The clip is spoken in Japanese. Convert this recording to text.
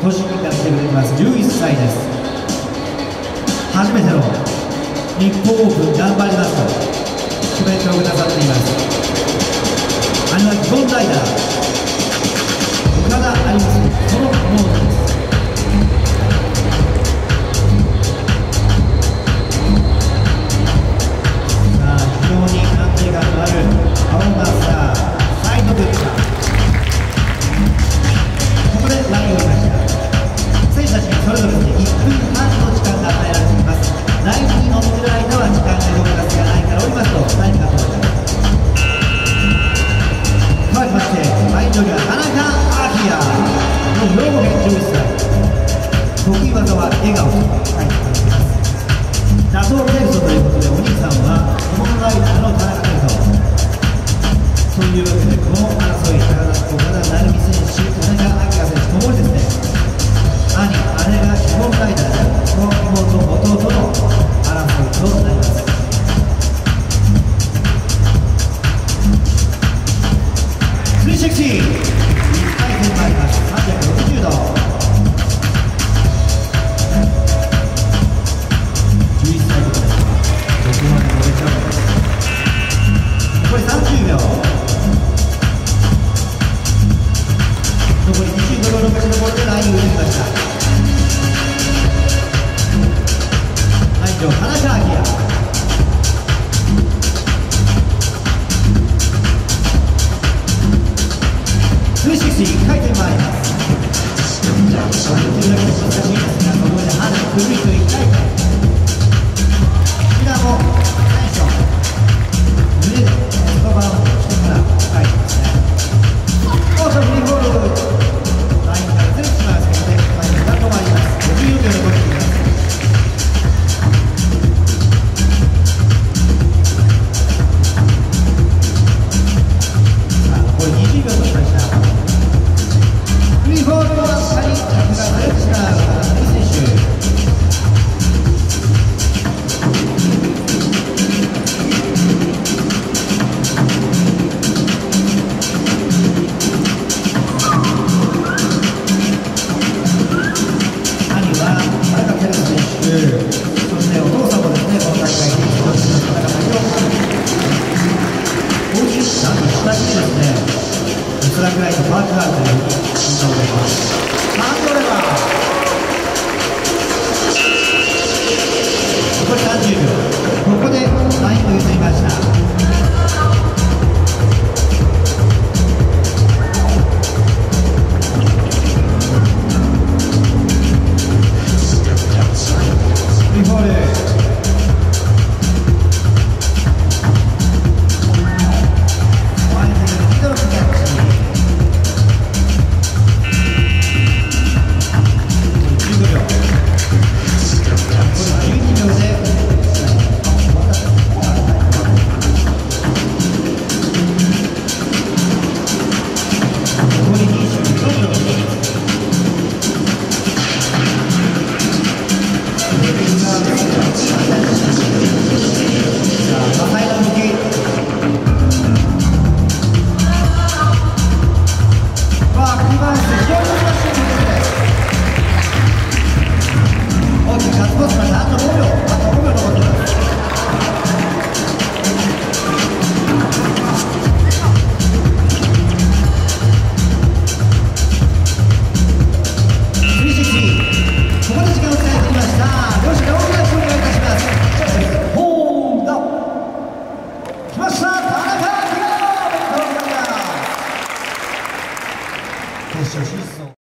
栃木から来てくれてます11歳です。初めての日本オープン頑張りますとコメントをくださっています。兄は基本ライダー岡田有美、そのモードです。さあ非常に安定感のあるパフォーマンスがサイドブッチャー、ここでラインを見ました。選手たちにそれぞれで1分半の時間が与えられています。ラインに乗っている間は時間が動かすがないから降りますとタイムが止まります。変わりましてライン上には田中彰の兵庫県11歳、得意技は笑顔と書いてあります。打倒ケルトということでお兄さんは日本ライダーの田中ケルトというわけで、この争い岡田成美選手、田中彰選手ともにですね、兄、姉が基本ライダーであるその妹、弟の争いとなります。360 1回転回ります。360度11歳とかです。どこまで乗れちゃうのです。残り30秒、残り25秒の勝ち残りでラインを入れました。ライン上田中彰、360回転回ります。これできるだけ難しいですが、ここで半くるりと1回転、こちらも最初胸でヘッドバウンドしてから回転ですね。オートフリーボール、ラインからずれてしまいますけどね、回転が止まります。54秒残っています。さあ残り20秒としました。フリーボールの下に着がずれてしまう選手。スラグライトパークハールというふうに聞いたことがあります。ハンドレバー残り30秒、ここでラインを譲りました。